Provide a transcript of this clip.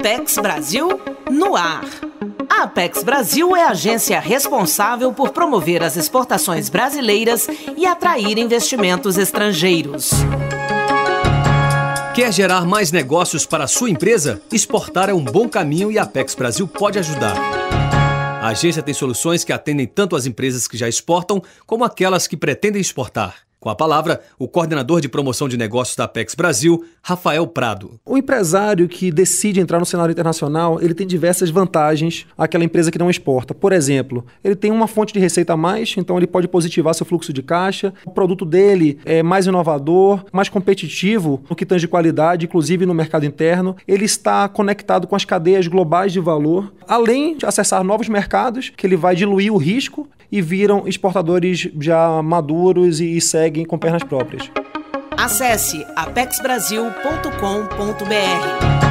Apex Brasil no ar. A Apex Brasil é a agência responsável por promover as exportações brasileiras e atrair investimentos estrangeiros. Quer gerar mais negócios para a sua empresa? Exportar é um bom caminho e a Apex Brasil pode ajudar. A agência tem soluções que atendem tanto as empresas que já exportam como aquelas que pretendem exportar. Com a palavra, o coordenador de promoção de negócios da Apex Brasil, Rafael Prado. O empresário que decide entrar no cenário internacional, ele tem diversas vantagens àquela empresa que não exporta. Por exemplo, ele tem uma fonte de receita a mais, então ele pode positivar seu fluxo de caixa. O produto dele é mais inovador, mais competitivo no que tange qualidade, inclusive no mercado interno. Ele está conectado com as cadeias globais de valor, além de acessar novos mercados, que ele vai diluir o risco e viram exportadores já maduros e seguem com pernas próprias. Acesse apexbrasil.com.br.